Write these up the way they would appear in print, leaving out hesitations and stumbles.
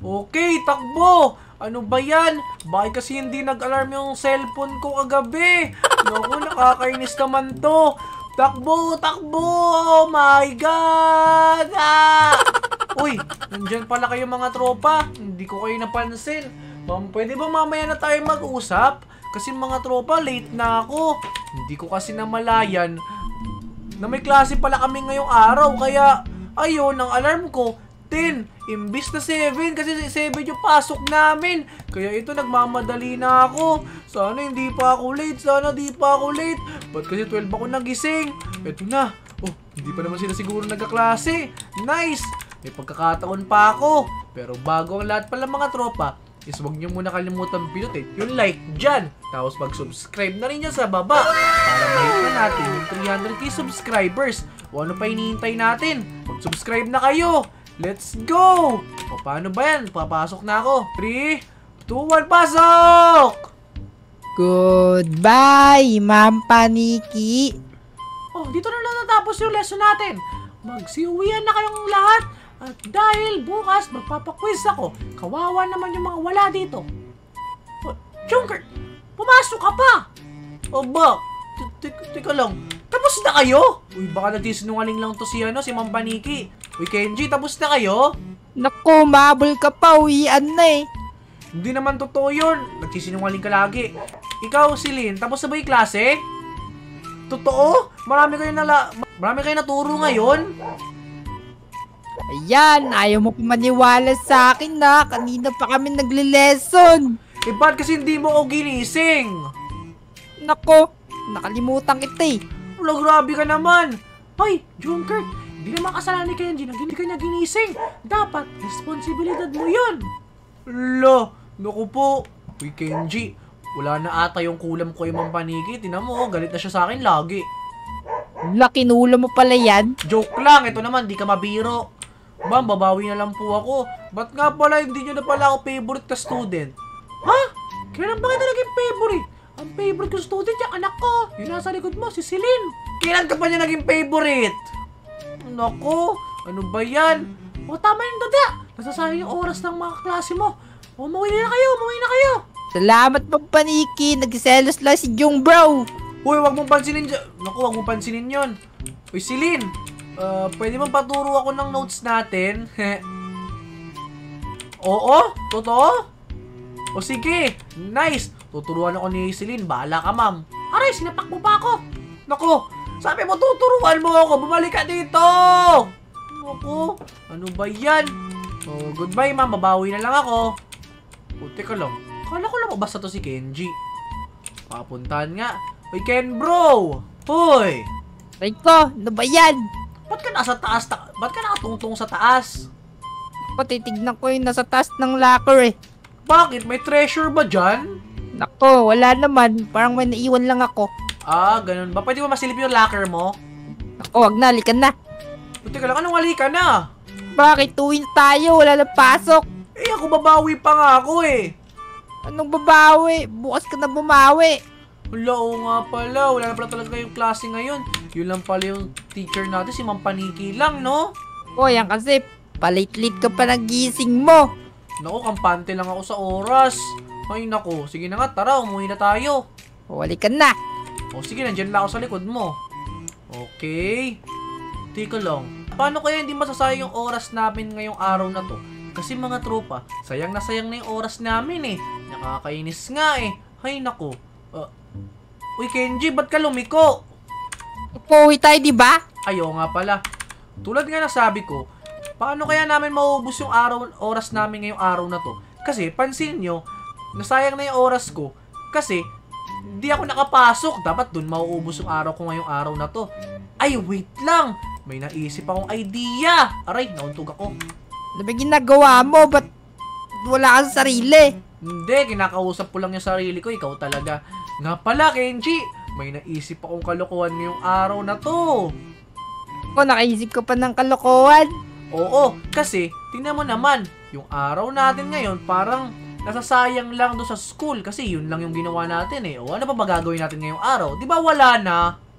Okay, takbo! Ano ba yan? Bakit kasi hindi nag-alarm yung cellphone ko kagabi? Naku, nakakainis naman to. Takbo! Takbo! Oh my God! Ah! Uy, nandyan pala kayo mga tropa. Hindi ko kayo napansin. Pwede ba mamaya na tayo mag-usap? Kasi mga tropa, late na ako. Hindi ko kasi namalayan na may klase pala kami ngayong araw. Kaya, ayun, ang alarm ko, 10. Imbis na 7 kasi 7 yung pasok namin. Kaya ito, nagmamadali na ako. Sana hindi pa ako late. Sana di pa ako late. Ba't kasi 12 ako nagising? Ito na. Oh, hindi pa naman sila siguro nagkaklase. Nice! May pagkakataon pa ako. Pero bago ang lahat pala mga tropa, is huwag nyo muna kalimutan pinutin yung like dyan. Tapos mag-subscribe na rin dyan sa baba para mahit na natin yung 300k subscribers. O ano pa hinihintay natin? Mag-subscribe na kayo! Let's go! O paano ba yan? Papasok na ako. 3, 2, 1, pasok! Goodbye, Ma'am Paniki. Oh, dito na lang natapos yung lesson natin. Magsiuwian na kayong lahat. At dahil bukas magpapaquiz ako, kawawa naman yung mga wala dito. Oh, Junker, pumasok ka pa! O ba? Teka lang, tapos na kayo? Uy, baka nagsisinungaling lang to si Ma'am Paniki. Uy, Kenji, tapos na kayo? Naku, mabul ka pa, uwian na eh. Hindi naman totoo yun. Nagsisinungaling ka lagi. Ikaw, Silin, tapos na ba yung klase? Totoo? Marami kayo naturo ngayon? Ayan, ayaw mo pa maniwala sa akin na. Kanina pa kami nagle-lesson. Eh, ba't kasi hindi mo ako ginising? Naku, nakalimutan kita eh. Wala, grabe ka naman. Ay, Junker, hindi naman kasalanan ni Kenji na hindi ka niya ginising. Dapat, responsibilidad mo yun. Lo, naku po. Uy, Kenji, wala na ata yung kulam ko yung Ma'am Paniki. Tinan mo, galit na siya sa akin lagi. Laki nula mo pala yan. Joke lang, ito naman, di ka mabiro. Ma'am, babawi na lang po ako. Ba't nga pala hindi nyo na pala ako favorite ka student? Ha? Kailan ba kita naging favorite? Ang favorite ko student yung anak ko. Yung nasa likod mo, si Celine. Kailan ka pa niya naging favorite? Naku, ano ba yan? O tama yung dada. Nasasayang yung oras ng mga klase mo. O, umuwi na kayo. Salamat, Ma'am Paniki. Nagselos lang si Jung bro. Uy, wag mong pansinin dyan. Naku, wag mong pansinin yun. Uy, Celine. Pwede bang paturo ako ng notes natin? Oo? Totoo? O sige, nice. Tuturuan ako ni Celine. Bahala ka, ma'am. Aray, sinapak mo pa ako. Naku, sabi mo tuturuan mo ako. Bumalik ka dito. Naku, ano ba yan? Oh, goodbye, ma'am. Babawi na lang ako. O, teka lang. Kala ko lang basta to si Kenji. Papuntahan nga. Uy, Ken bro! Hoy! Rico, ano ba yan? Ba't ka nasa taas? Ba't ka nakatungtong sa taas? Ako, titignan ko yung nasa taas ng locker eh. Bakit? May treasure ba dyan? Nako, wala naman. Parang may naiwan lang ako. Ah, ganun ba? Pwede ba masilip yung locker mo? Nako, wag na, likan na. Teka lang, anong wali ka na? Bakit? Tuwin tayo, wala na pasok. Eh, ako babawi pa nga ako eh. Anong babawi? Bukas ka na bumawi. Wala, oo nga pala. Wala na pala talaga yung klase ngayon. Yun lang pala yung teacher natin, si Ma'am Paniki lang, no? O, yan kasi, palit-lit ka pa nagising mo. Naku, kampante lang ako sa oras. Ay, naku. Sige na nga, tara, umuwi na tayo. O, ka na. O, sige, nandyan lang ako sa likod mo. Okay. Teka lang. Paano kaya hindi masasayang yung oras namin ngayong araw na to? Kasi mga tropa, sayang na yung oras namin eh. Nakakainis nga eh. Ay, naku. Uy, Kenji, ba't ka lumiko? Uwi tayo, di ba? Ayaw nga pala. Tulad nga nasabi ko, paano kaya namin mauubos yung oras namin ngayong araw na to? Kasi, pansin nyo, nasayang na yung oras ko. Kasi, di ako nakapasok. Dapat dun mauubos yung araw ko ngayong araw na to. Ay, wait lang. May naisip akong idea. Aray, nauntog ako. Ano ba ginagawa mo? Ba't wala kang sarili? Hindi, kinakausap ko lang yung sarili ko. Ikaw talaga. Nga pala, Kenji, may naisip akong kalokohan ngayong araw na to. O, nakaisip ka pa ng kalokohan? Oo, kasi, tingnan mo naman, yung araw natin ngayon, parang nasasayang lang doon sa school kasi yun lang yung ginawa natin eh. O ano pa ba gagawin natin ngayong araw? Di ba wala na?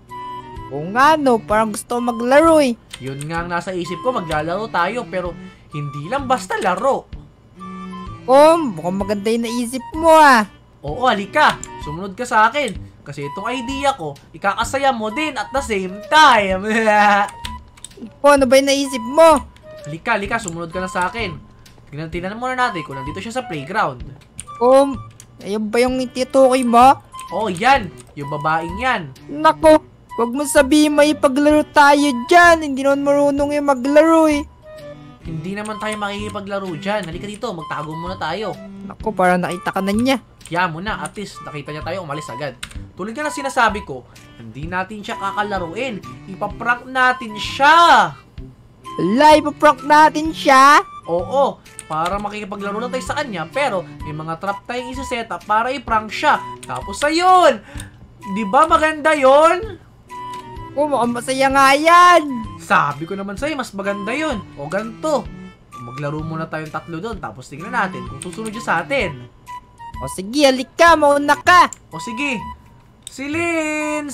Oo nga no, parang gusto maglaro eh. Yun nga ang nasa isip ko, maglalaro tayo pero hindi lang basta laro. Mukhang maganda yung naisip mo ah. Oo, halika. Sumunod ka sa akin. Kasi itong idea ko, ikakasaya mo din at the same time. Ano ba yung naisip mo? Halika, sumunod ka na sa akin. Tingnan muna natin kung nandito siya sa playground. Ayun ba yung itinutukoy mo? Oh, yan. Yung babaeng yan. Nako, wag mo sabihin may paglaro tayo dyan. Hindi naman marunong yung maglaro eh. Hindi naman tayo makikipaglaro dyan. Halika dito, magtago muna tayo. Nako, parang nakita ka na niya. Kaya muna, at least nakita niya tayo, umalis agad. Tulad nga na sinasabi ko, hindi natin siya kakalaruin. Ipaprank natin siya. Ipaprank natin siya? Oo, para makikipaglaro na tayo sa kanya, pero may mga trap tayong isa-set up para i-prank siya. Tapos ayun! Di ba maganda yon? Mukhang masaya nga yan. Sabi ko naman sa'yo, mas maganda yon. O ganito, maglaro muna tayong tatlo doon, tapos tingnan natin kung susunod siya sa atin. O sige, halika, mauna ka. O sige, Silin!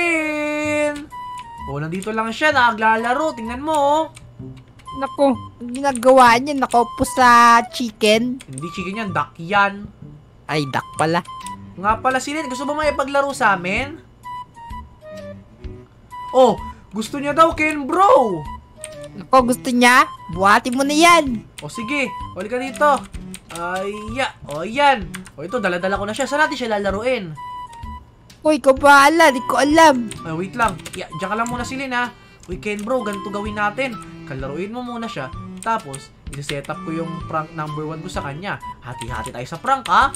O, nandito lang siya, naglalaro, tingnan mo. Nako, ang ginagawa niya, nakaupo sa chicken. Hindi chicken yan, duck yan. Ay, duck pala. Nga pala, Silin, gusto ba makipaglaro sa amin? Oh, gusto niya daw, Ken bro. Nako, gusto niya? Buhatin mo na yan. O sige, huli ka dito. O yan. O ito, dala-dala ko na siya. Saan natin siya lalaruin? Uy, ikaw bahala, di ko alam. Ay, wait lang. Diyan ka lang muna, Silin, ha. Uy, Ken bro, ganito gawin natin. Kalaruin mo muna siya. Tapos, isa-set up ko yung prank number 1 ko sa kanya. Hati-hati tayo sa prank, ha?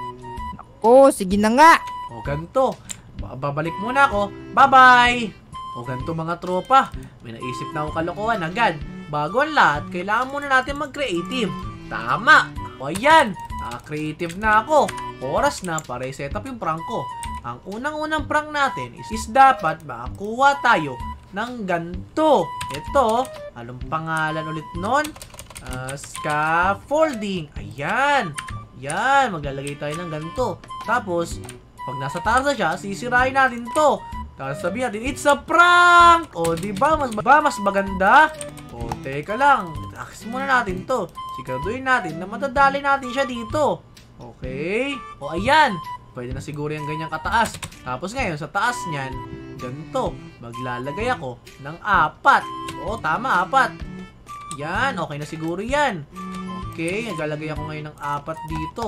Sige na nga. O, ganito. Babalik muna ako. Bye-bye! O, ganito mga tropa. May naisip na akong kalokohan agad. Bago ang lahat, kailangan muna natin mag-creative. Tama! O, ayan. Creative na ako. Oras na para i-set up yung prank ko. Ang unang-unang prank natin is dapat makakuha tayo ng ganito. Ito, anong pangalan ulit nun? Scaffolding. Ayan. Yan, maglalagay tayo ng ganito. Tapos, pag nasa taas na siya, sisirain natin to. Tapos sabihin natin, it's a prank! O, diba? Mas maganda? O, teka lang. Akis muna natin to. Siguraduhin natin na matadali natin siya dito. Okay? O, ayan. Pwede na siguro yung ganyang kataas. Tapos ngayon, sa taas niyan, ganito. Maglalagay ako ng 4. Oo, tama, 4. Yan, okay na siguro yan. Okay, naglalagay ako ngayon ng 4 dito.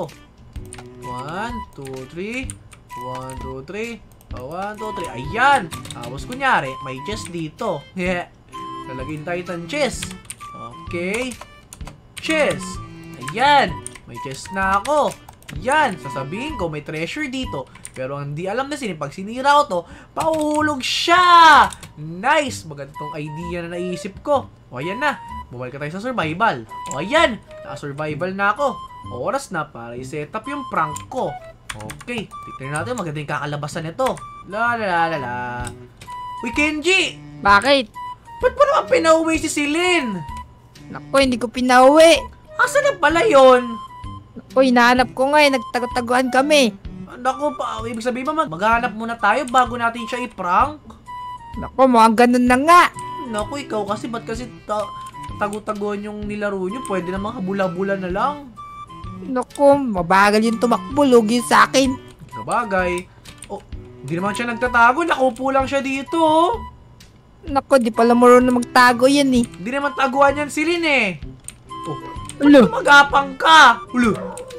1, 2, 3. 1, 2, 3. 1, 2, 3. Ayan. Tapos kunyari, may chest dito. Lalagyan tayo ng chest. Okay. Chest. Ayan. May chest na ako. Yan, sasabihin ko may treasure dito. Pero ang di alam na pag sinira ko to, pahuhulog siya! Nice! Magandang idea na naisip ko. O ayan na, bumalik tayo sa survival. O ayan, naka-survival na ako. Oras na para i-set up yung prank ko. Okay, tignan natin maganda yung kakalabasan nito. La la la la la. Uy, Kenji! Bakit? Ba't mo naman pinauwi si Silin? Nako, hindi ko pinauwi. Asan na pala yun? Uy, nahanap ko nga eh, nagtago-taguan kami. Naku, ibig sabihin ba maghanap muna tayo bago natin siya i-prank? Nako, mukhang ganun na nga. Naku, ikaw kasi, ba't kasi tago-taguan yung nilaro nyo? Pwede namang habula-bula na lang. Nako, mabagal yung tumakbo, lugi sa akin. Kabagay. Oh, hindi naman siya nagtatago, nakupo lang siya dito. Nako, di pala marunong magtago yan eh. Hindi naman taguan yan si Lin eh. Oh, Ulo. magapang ka? Ulo.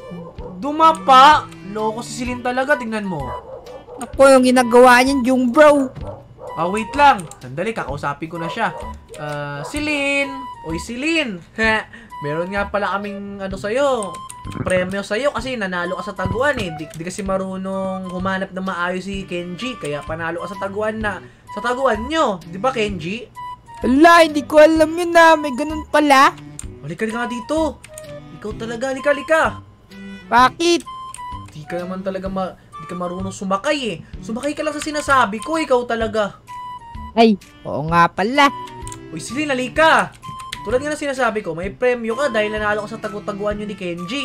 Dumapa. Loko si Silin talaga, tingnan mo. Nako, yung ginagawa niyan, yung bro. Wait lang. Sandali, kakausapin ko na siya. Silin. Oy, Silin. Meron nga pala kaming sa'yo. Premyo sa'yo kasi nanalo ka sa taguan eh. Di kasi marunong humanap na maayos si Kenji. Kaya panalo ka sa taguan nyo. Di ba, Kenji? Ala, hindi ko alam yun na. May ganun pala. Halika nga dito. Ikaw talaga, halika. Bakit? Di ka naman talaga di ka marunong sumakay eh. Sumakay ka lang sa sinasabi ko, ikaw talaga. Ay, oo nga pala. Uy, Silin, halika. Tulad nga na sinasabi ko, may premyo ka dahil nanalo ka sa tagu-taguan yun ni Kenji.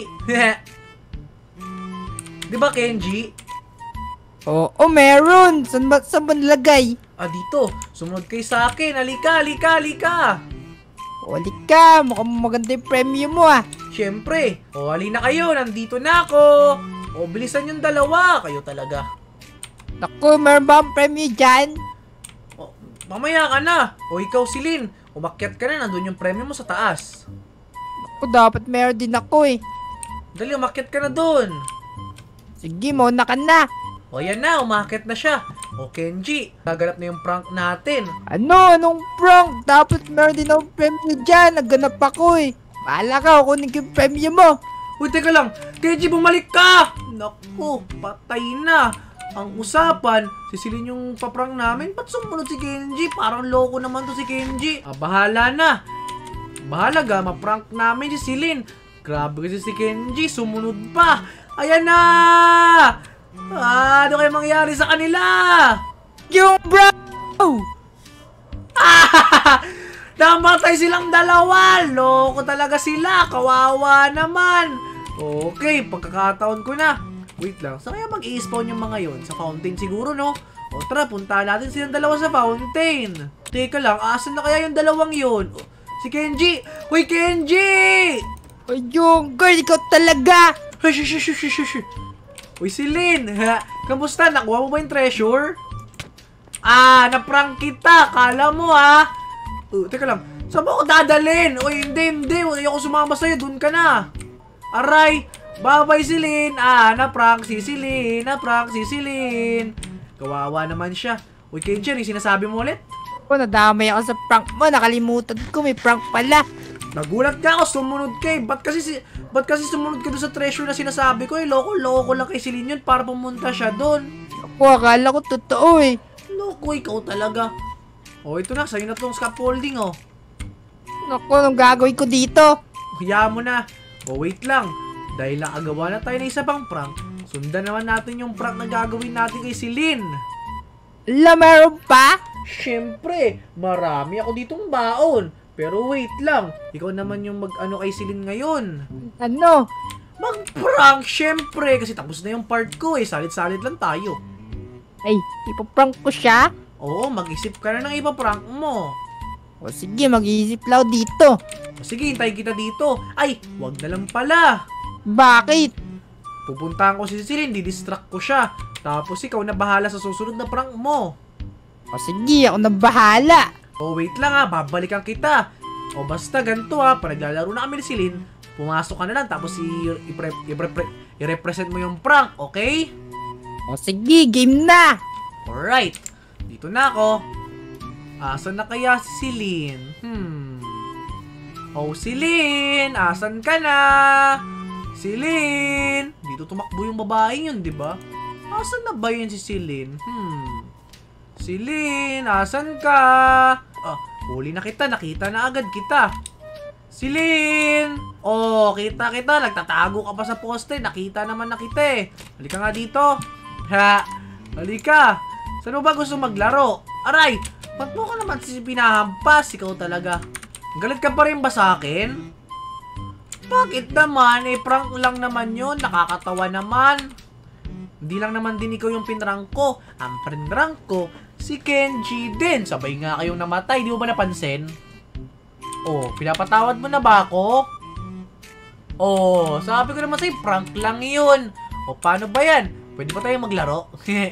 Di ba, Kenji? Oo, meron. Saan ba nilagay? Dito. Sumunod kayo sa akin. Halika. Uli ka, mukhang maganda yung premyo mo ah. Siyempre. O, halina kayo. Nandito na ako. O, bilisan yung dalawa. Kayo talaga. Naku, meron ba ang premyo dyan? O, mamaya ka na. O, ikaw, Celine. Umakyat ka na. Nandun yung premyo mo sa taas. Naku, dapat meron din ako eh. Dali, umakyat ka na dun. Sige, mauna ka na. O, yan na. Umakyat na siya. O, Kenji. Gaganap na yung prank natin. Ano? Anong prank? Dapat meron din akong premyo dyan. Nagganap ako eh. Bahala ka, kunin ko yung premyo mo. Uy, teka lang. Kenji, bumalik ka! Naku, patay na. Ang usapan, si Celine yung paprang namin. Ba't sumunod si Kenji? Parang loko naman to si Kenji. Bahala na. Bahala ga, maprank namin si Celine. Grabe kasi si Kenji, sumunod pa. Ayan na! Ano kayo mangyari sa kanila? Yung bro! Namatay silang dalawa! Loko talaga sila! Kawawa naman! Okay, pagkakataon ko na. Wait lang, saan kaya mag-i-spawn yung mga yon? Sa fountain siguro, no? O tara, punta natin silang dalawa sa fountain. Teka lang, asan na kaya yung dalawang yon? Si Kenji! Uy, Kenji! Ay, yung girl, ikaw talaga! Hush! Uy, Celine! Kamusta? Nakuha mo ba yung treasure? Naprank kita! Kala mo, teka lang. Saan mo ako dadalhin? Uy, hindi. Ayoko sumama sa'yo. Doon ka na. Aray! Bye-bye, Celine! Naprank si Celine! Kawawa naman siya. Uy, Kenji, ano yung sinasabi mo ulit? Nadamay ako sa prank mo. Nakalimutan ko, may prank pala. Nagulat ka ako, sumunod ka eh. Ba't kasi sumunod ka doon sa treasure na sinasabi ko eh? Loko lang kay Celine yun para pumunta siya doon. Ako, akala ko totoo eh. Loko, ikaw talaga. Ito na, sa'yo na tong scaffolding Naku, anong gagawin ko dito? Huya mo na. Wait lang. Dahil nakagawa na tayo ng isa pang prank, sundan naman natin yung prank na gagawin natin kay Celine. Meron pa? Siyempre, marami ako ditong baon. Pero wait lang, ikaw naman yung mag-ano kay Celine ngayon. Ano? Mag-prank, siyempre, kasi tapos na yung part ko eh. Salit-salit lang tayo. Ay, ipaprank ko siya? Oo, mag-isip ka na ng ipaprank mo. O sige, mag-iisip lang ako dito. Sige, hintayin kita dito. Ay, wag na lang pala. Bakit? Pupuntahan ko si Celine, didistract ko siya. Tapos ikaw na bahala sa susunod na prank mo. O sige, ako na bahala. Wait lang babalikan kita. Basta ganito pag naglalaro na kami ni Celine, pumasok ka na lang tapos i-represent mo yung prank, okay? O sige, game na. Alright, dito na ako. Asan na kaya si Celine? Celine, asan ka na? Celine! Dito tumakbo yung babaeng yun, di ba? Asan na ba yun si Celine? Celine, asan ka? Huli na kita. Nakita na agad kita. Celine! Kita. Nagtatago ka pa sa poste. Nakita naman na kita eh. Halika nga dito. Halika. Saan mo ba gusto maglaro? Aray! Ba't mo ka naman pinahampas? Ikaw talaga. Galit ka pa rin ba sa akin? Bakit naman? Prank lang naman yun. Nakakatawa naman. Hindi lang naman din ikaw yung pinrank ko. Ang pinrank ko, si Kenji din. Sabay nga kayong namatay. Di mo ba napansin? Pinapatawad mo na ba ako? Sabi ko naman sa'yo, prank lang yun. Paano ba yan? Pwede ba tayo maglaro?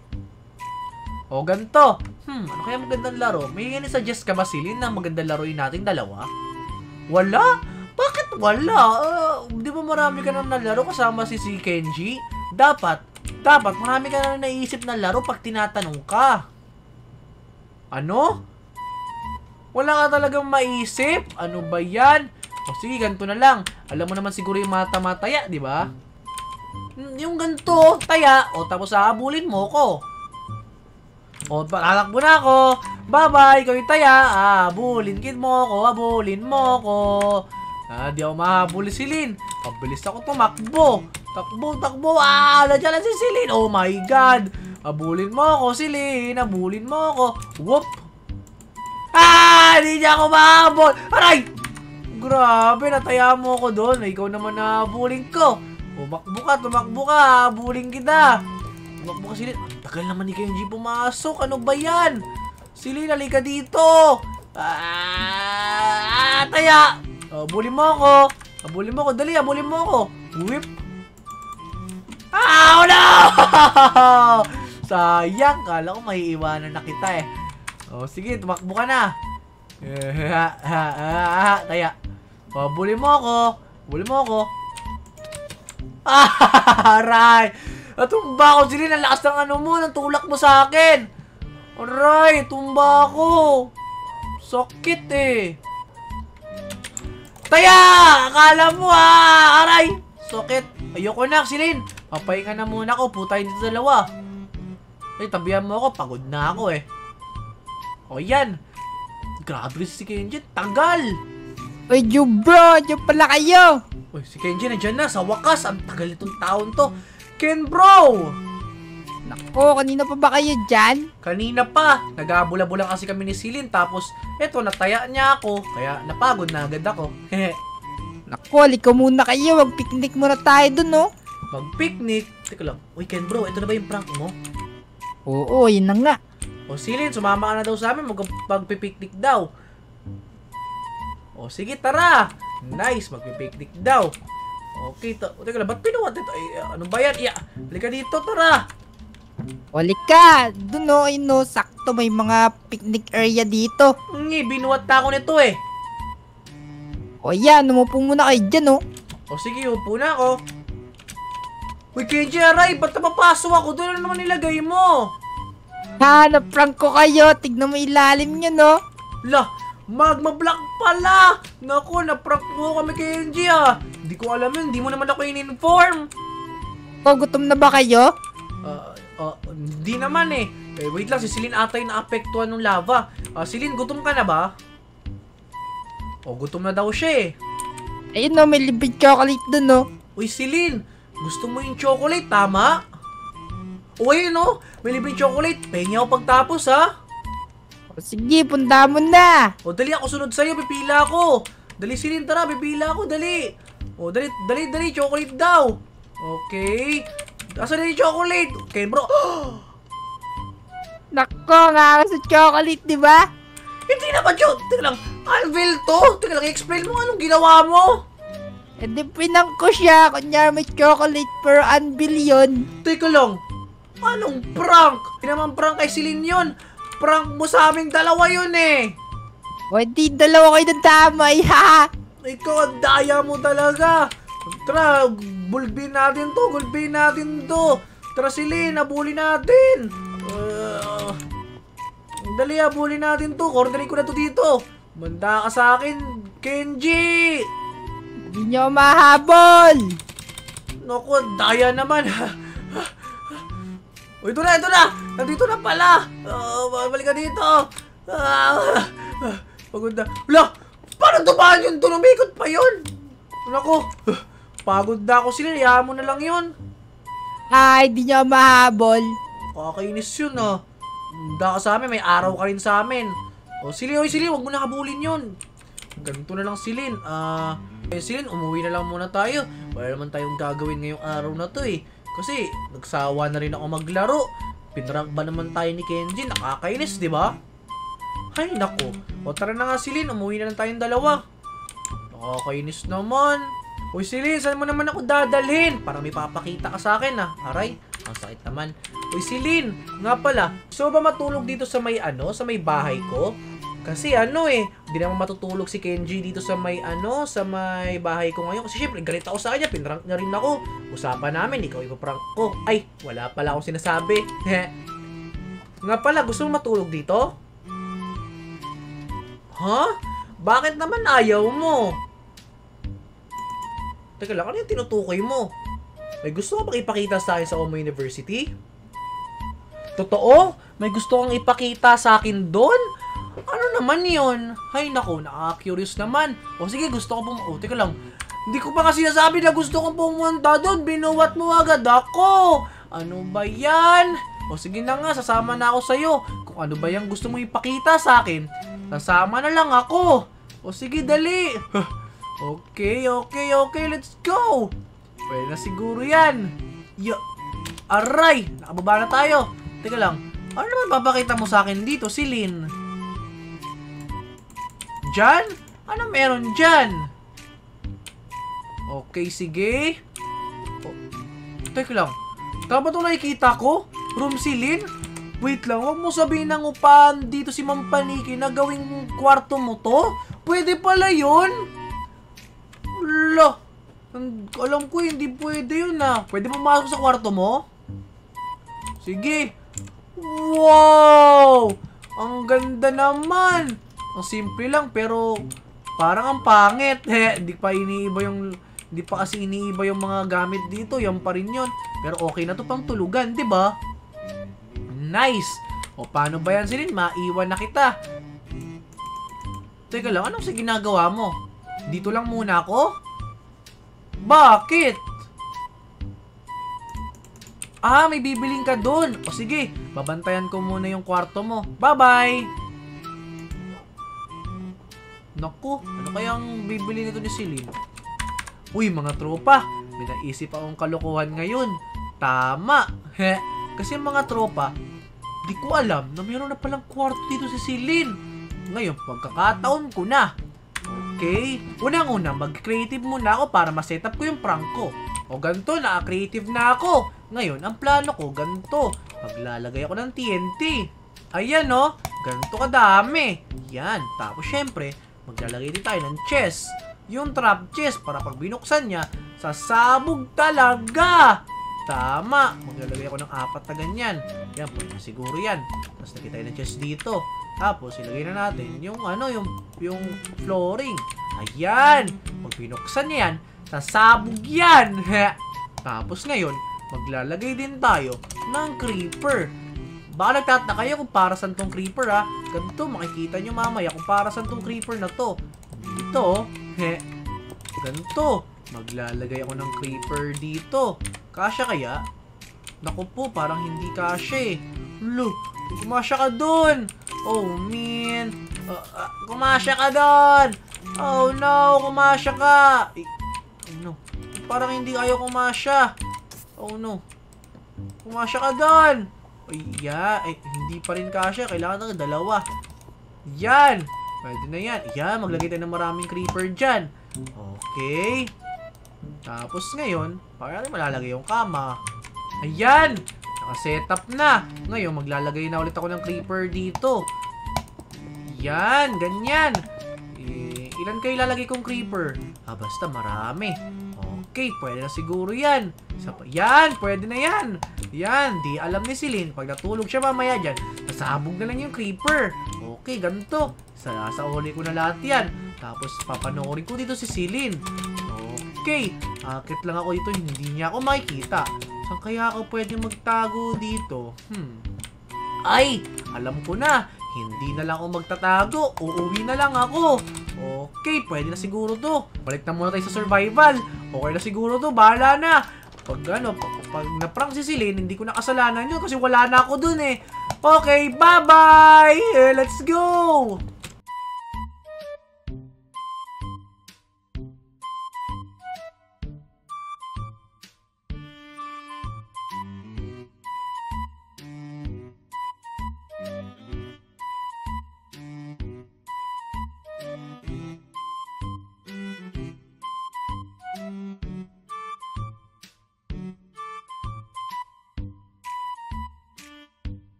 Ganito. Ano kaya magandang laro? May suggest ka ba, Celine, na magandang laruin natin dalawa? Wala? Bakit wala? Di ba marami ka nang nalaro kasama si Kenji? Dapat marami ka nang naisip na laro pag tinatanong ka. Ano? Wala ka talagang maisip? Ano ba yan? Sige, ganito na lang. Alam mo naman siguro yung mata-mataya, di ba? Yung ganito, taya, tapos hahabulin mo ko. Tatakbo na ako. Bye-bye, ikaw yung taya. Habulin mo ko. Di ako mahabuli si Celine. Pabilis ako tumakbo. Takbo. Nandiyan na si Celine. Oh my God. Habulin mo ako, Celine. Habulin mo ako. Whoop. Hindi niya ako mahabol. Aray! Grabe, nataya mo ako doon. Ikaw naman nahabulin ko. Tumakbo ka. Habulin kita. Tumakbo ka, Celine. Ang tagal naman ni Kenji pumasok. Ano ba yan? Celine, halika dito. Taya! Bully mo ako. Bully mo ako. Dali, bully mo ako. Whip. Oh, no! Sayang. Kala ko maiiwanan na kita eh. Sige, tumakbo ka na. Taya. Bully mo ako. Bully mo ako. Aray! Tumba ako, Silin. Ang lakas ng ano mo, ng tulak mo sa akin. Aray, tumba ako. Sakit eh. Taya! Akala mo aray! Sakit. Ayoko na, Silin. Papahinga na muna ako. Putay dito dalawa. Ay, tabihan mo ako. Pagod na ako eh. Yan. Grabe si Kenji. Tagal. Uy, bro. Diyan pala kayo. Uy, si Kenji nandyan na. Sa wakas. Ang tagal itong taon to. Ken bro! Nako, kanina pa ba kayo dyan? Kanina pa. Nag-abula-bula kasi kami ni Silin. Tapos, eto, nataya niya ako. Kaya napagod na agad ako. Nako, halika muna kayo. Mag-picnic muna tayo dun, no? Mag-picnic? Teka lang. Uy, Ken bro, ito na ba yung prank mo? Oo, yun na nga. Silin, sumama ka na daw sa amin. Mag-picnic daw. Sige, tara. Nice, mag-picnic daw. Okay, teka lang, ba't pinuwat ito? Ano ba yan? Halika dito, tara. Halika, dun no, sakto may mga picnic area dito. Binuwat na ako nito eh. Yan, umupo muna kayo dyan, no? Sige, upo na ako. Uy, Kenji, aray, ba't napapasok ako? Doon na naman nilagay mo. Na-prank ko kayo. Tignan mo ilalim nyo, no? Magma block pala. Naku, na-prank mo kami, Kenji Hindi ko alam yun, hindi mo naman ako in-inform. Gutom na ba kayo? Hindi naman eh. Wait lang, si Silin ata yung naapektuhan ng lava. Silin, gutom ka na ba? Gutom na daw siya eh. Ayun no, may libre chocolate dun, no? Uy, Silin, gusto mo yung chocolate, tama? Ayun no, may libreng chocolate. Pahingi ako pagtapos ha. Sige, punta mo na. Dali ako sunod sa'yo, pipila ako. Dali, Silin, tara, pipila ako, dali. Dali, chocolate daw. Okay. Asan na yung chocolate? Okay, bro. Nako, nga sa chocolate, di ba? Hindi naman yun. Teka lang, Anvil to. Teka lang, explain mo anong ginawa mo. Di pinang ko siya. Kunyari may chocolate per anvil yun. Teka lang, anong prank? Hindi naman prank kay Silin yun. Prank mo sa aming dalawa yun eh. Di dalawa kayo ng damay, ha? Ikaw, ang daya mo talaga. Tara, gulbin natin to. Tara, Silin, nabuli natin. Dali, abulin natin to. Cornerin ko na to dito. Banda ka sa akin, Kenji. Hindi nyo mahabol. Naku, daya naman. Ito na. Nandito na pala. Balik ka dito. Pagod na. Wala, paano dumaan yun? Umikot pa yun. Naku, pagod na ako, Silin. Iyahan mo na lang yun. Hindi nyo mahabol. Kakainis yun Handa ka sa amin, may araw ka rin sa amin. Silin, wag mo na habulin yun. Ganito na lang, Silin. Silin, umuwi na lang muna tayo. Wala naman tayong gagawin ngayong araw na to eh. Kasi, nagsawa na rin ako maglaro. Pinrank ba naman tayo ni Kenji? Nakakainis, di ba? Ay, naku. Tara na nga, Silin. Umuwi na lang tayong dalawa. Nakakainis naman. Uy, Silin, saan mo naman ako dadalhin? Para may papakita ka sa akin Aray, ang sakit naman. Uy, Silin, nga pala, gusto ba matulog dito sa may sa may bahay ko? Kasi hindi naman matutulog si Kenji dito sa may sa may bahay ko ngayon. Kasi syempre, galit ako sa kanya, pinrank na rin ako. Usapan namin, ikaw ipaprank ko. Ay, wala pala akong sinasabi. Nga pala, gusto mo matulog dito? Bakit naman ayaw mo? Teka lang, ano yung tinutukoy mo? May gusto kang ipakita sa akin sa Omo University? Totoo? May gusto kang ipakita sa akin doon? Ano naman yun? Ay nako, nakaka-curious naman. Sige, gusto ko teka lang. Hindi ko pa kasi nasabi na gusto kong pumunta doon. Binuwat mo agad ako. Ano ba yan? Sige na nga, sasama na ako sa'yo. Kung ano ba yung gusto mo ipakita sa akin, sasama na lang ako. Sige, dali. Okay, let's go. Pwede na siguro yan. Aray, nakababa na tayo. Teka lang, ano naman papakita mo sa akin dito, Silin? dyan? Ano meron dyan? Okay, sige. Oh, teka lang. Tama itong nakikita ko? Room Celine? Wait lang, huwag mo sabihin ng upahan dito si Ma'am Paniki na gawing kwarto mo to? Pwede pala yun? Wala. Alam ko hindi pwede yun ah. Pwede mo masok sa kwarto mo? Sige. Wow! Ang ganda naman. Ang simple lang pero parang ang pangit. Hindi pa kasi iniiba yung mga gamit dito. Yan pa rin yun. Pero okay na to pang tulugan, di ba? Nice! O paano ba yan, Celine? Maiwan na kita. Teka lang, anong sa ginagawa mo? Dito lang muna ako? Bakit? Ah, may bibiling ka dun. O sige, babantayan ko muna yung kwarto mo. Bye-bye! Naku, ano kayang bibili nito ni Celine? Uy, mga tropa, may naisip akong kalokohan ngayon. Tama! Kasi mga tropa, di ko alam na meron na palang kwarto dito si Celine. Ngayon, pagkakataon ko na. Okay? Unang-una, mag-creative muna ako para ma-set up ko yung prank ko. O ganito, na-creative na ako. Ngayon, ang plano ko, ganito. Maglalagay ako ng TNT. Ayan o, ganito kadami. Yan, tapos syempre, maglalagay din tayo ng chest. Yung trap chest para pag binuksan niya, sasabog talaga. Tama. Maglalagay ako ng 4 na ganyan. Yan, pwede na siguro yan. Tapos lagay tayo ng chest dito. Tapos ilagay na natin yung yung flooring. Ayan. Pag binuksan niya yan, sasabog yan. Tapos ngayon, maglalagay din tayo ng creeper. Baka nagtataka kayo kung para saan tong creeper ha. Ganito, makikita nyo mamaya kung para saan tong creeper na to. Dito, ganito. Maglalagay ako ng creeper dito. Kasya kaya? Naku po, parang hindi kasya eh. Look, kumasya ka dun. Oh man. Kumasya ka dun. Oh no, kumasya ka. Oh no. Parang hindi kayo kumasya. Oh no. Kumasya ka dun. Ay, yeah. Ay, hindi pa rin kasya. Kailangan ng 2. Yan. Pwede na yan. Yan, maglagay tayo ng maraming creeper dyan. Okay. Tapos ngayon, parang malalagay yung kama. Ayan! Naka-setup na. Ngayon, maglalagay na ulit ako ng creeper dito. Yan, ganyan. Ilan kayo ilalagay kong creeper? Basta marami. Okay, pwede na siguro yan. Yan, pwede na yan. Yan, di alam ni Celine. Pag natulog siya mamaya dyan, nasabog na lang yung creeper. Okay, ganito. Sasauli ko na lahat yan. Tapos, papanoorin ko dito si Celine. Okay, akit lang ako dito. Hindi niya ako makikita. Saan kaya ako pwede magtago dito? Ay, alam ko na. Hindi na lang ako magtatago. Uuwi na lang ako. Okay, pwede na siguro to. Balik na muna tayo sa survival. Okay na siguro to. Bahala na. Pag na-prank si Celine, hindi ko na kasalanan yun kasi wala na ako dun eh. Okay, bye-bye! Let's go!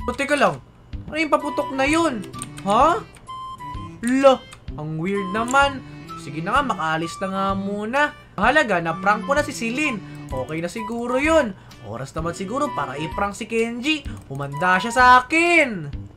O, teka lang. Ano yung paputok na yun? Ha? Lo, ang weird naman. Sige na nga, makaalis na nga muna. Mahalaga, na-prank ko na si Celine. Okay na siguro yun. Oras naman siguro para i-prank si Kenji. Humanda siya sa akin.